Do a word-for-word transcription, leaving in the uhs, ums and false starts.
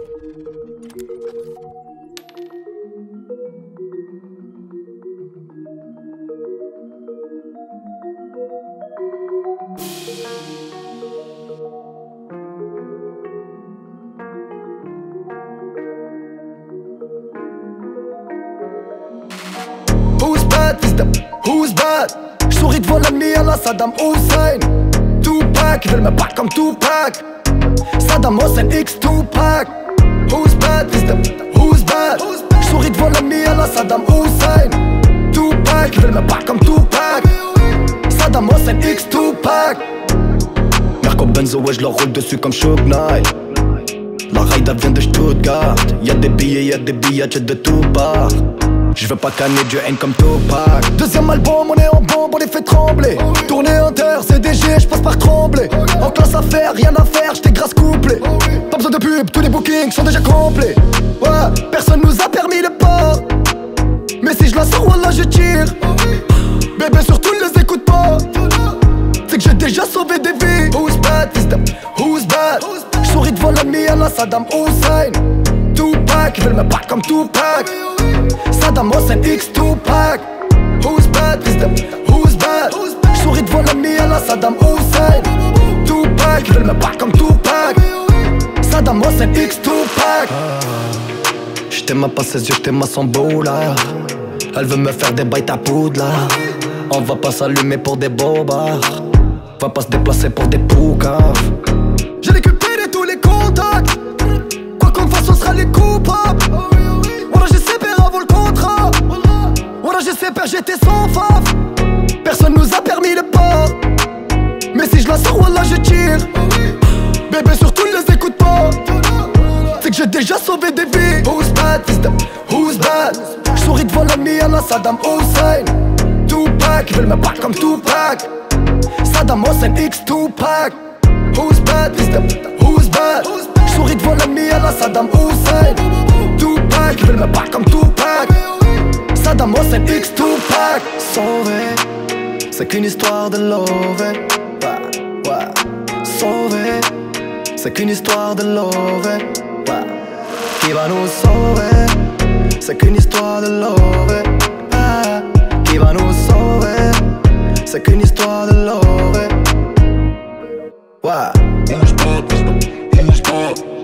Who's bad, fils de who's bad? J'souris devant l'ennemi à la Saddam Hussein. Tupac, ils veulent me battre comme Tupac. Saddam Hussein X Tupac. Who's bad, fils de who's bad? J'souris devant l'ennemi à la Saddam Hussein. Tupac, ils veulent me battre comme Tupac. Saddam Hussein X Tupac. Merco Benzo, ouais, j'leur roule dessus comme Suge Knight. La raida vient de Stuttgart. Y'a des billets, y'a des billets de tout part. Je veux pas canner du haine comme Tupac. Deuxième album, on est en bombe, on les fait trembler. Tournée inter, C D G, j'passe par trembler. En classe à faire, rien à faire, j't'ai grâce couplé. Pas besoin de pub, tous les bookings sont déjà complets. Ouais, personne nous a permis le port. Mais si je la sors, wallah je tire. Bébé surtout ne les écoute pas. C'est que j'ai déjà sauvé des vies. Who's bad, fils de who's bad? J'souris devant l'ennemi à la Saddam Hussein. Tupac, ils veulent me battre comme Tupac. Saddam Hussein X Tupac. Who's bad, fils de who's bad? J'souris devant l'ennemi à la Saddam Hussein. Tupac, ils veulent me battre comme Tupac. Saddam Hussein X Tupac. J't'aime à pas ses yeux, j't'aime à son beau là. Elle veut me faire des bails à poudre là. On va pas s'allumer pour des bobards. Va pas se déplacer pour des poucaves. J'ai récupéré tous les contacts. Quoi qu'on fasse, on sera les coupables. Voilà, j'ai C P R avant le contrat. Voilà, j'ai C P R, j'étais sans fave. Personne nous a permis le port. Mais si je la sors, voilà, je tire. Bébé, surtout ne les écoute pas. C'est que j'ai déjà sauvé des vies. Who's bad, fils de who's bad? J'souris devant l'ennemi à la Saddam Hussein. Tupac, ils veulent me battre comme Tupac. Saddam Hussein X Tupac. Who's bad, fils de who's bad? J'souris devant l'ennemi à la Saddam Hussein. Tupac, ils veulent me battre comme Tupac. Saddam Hussein X Tupac. Sauvé, c'est qu'une histoire de love. Ouais, ouais. Sauvé, c'est qu'une histoire de love. Ouais. Qui va nous sauver? C'est qu'une histoire de love. Ah. Qui va nous sauver? C'est qu'une histoire de love. Ouais. Who's bad, who's bad?